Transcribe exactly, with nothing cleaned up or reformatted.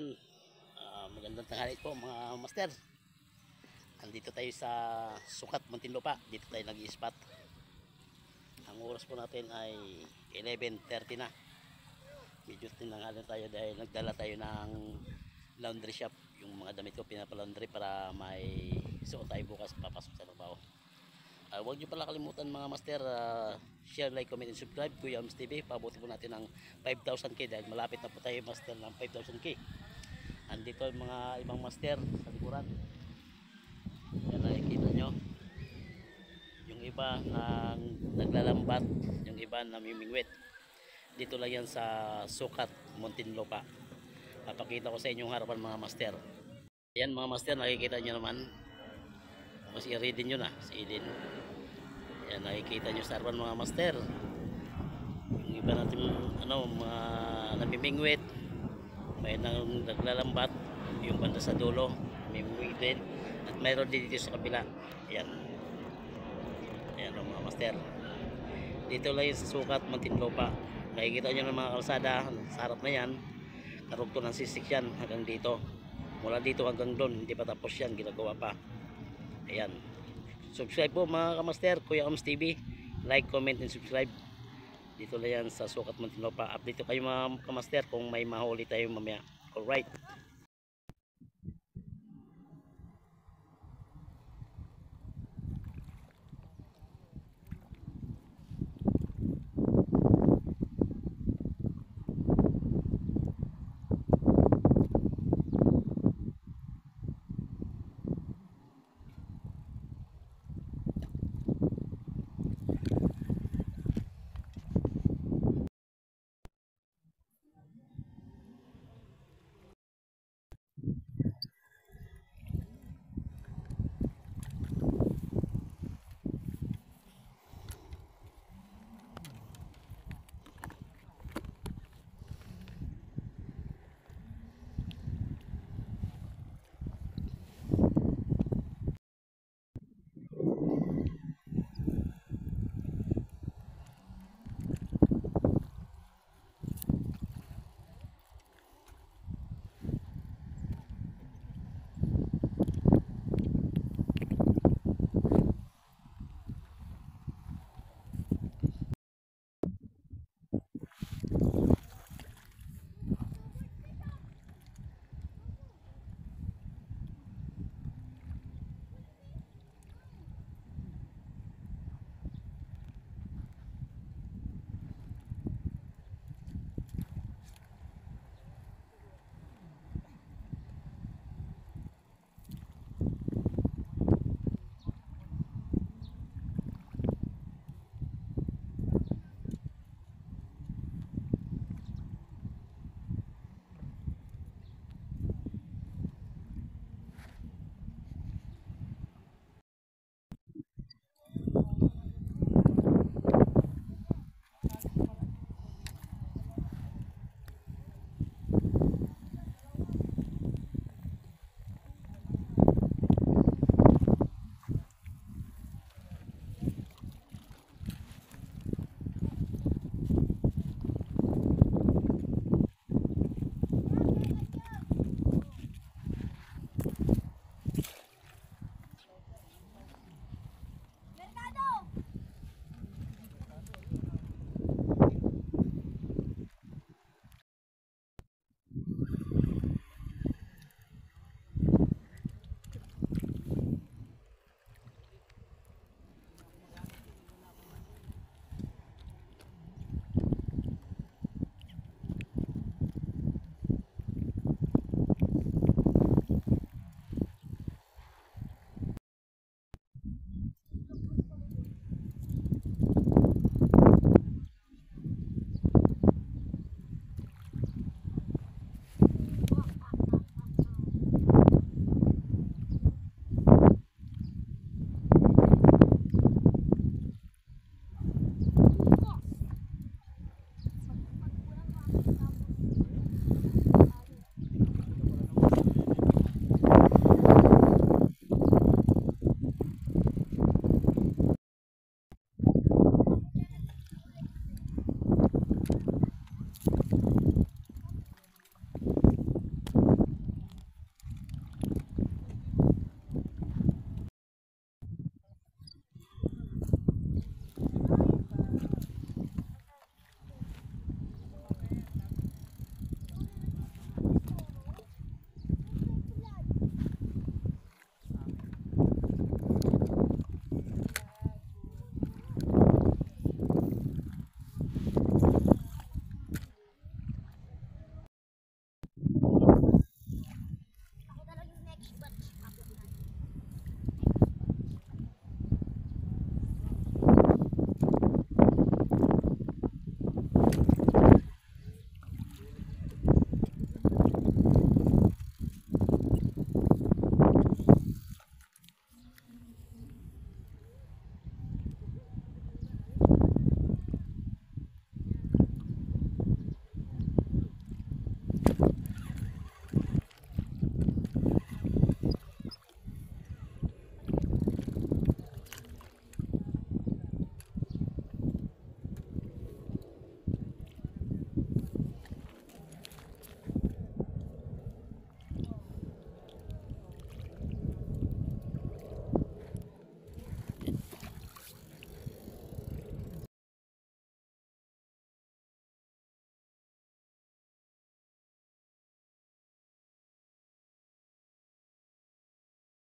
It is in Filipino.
Ayun, uh, magandang tanghali po mga master. Andito tayo sa Sukat, Muntinlupa. Dito tayo nag-i-spot. Ang oras po natin ay eleven thirty na. Medyo tinanghali tayo dahil nagdala tayo ng laundry shop. Yung mga damit ko pinapalaundry para may suot tayo bukas papasok sa trabaho. Uh, huwag nyo pala kalimutan mga master, uh, share, like, comment, and subscribe. Kuya Ams T V, pabuti po natin ng five thousand K dahil malapit na po tayo master ng five thousand K. Andito yung mga ibang master sa likuran. Yan, nakikita nyo. Yung iba ang naglalambat, yung iba namimingwit. Dito lang yan sa Sukat, Muntinlupa. Papakita ko sa inyong harapan mga master. Yan mga master, nakikita nyo naman. Si Eden yun ah, si Eden. Yan, nakikita nyo sa harapan mga master. Yung iba natin, ano, mga namimingwit. May nang naglalambat. Yung banda sa dulo, namimingwit din. At mayroon din dito sa kabila. Yan. Yan mga master. Dito lang yung sa Sukat, Muntinlupa. Nakikita nyo ng mga kalsada sa harap na yan. Karugto ng sisik yan hanggang dito. Mula dito hanggang doon, hindi pa tapos yan, ginagawa pa. Ayan. Subscribe po mga kamaster, Kuya Ams T V. Like, comment, and subscribe. Dito lang yan sa Sukat, Muntinlupa. Update kayo mga kamaster kung may mahuli tayo mamaya. Alright.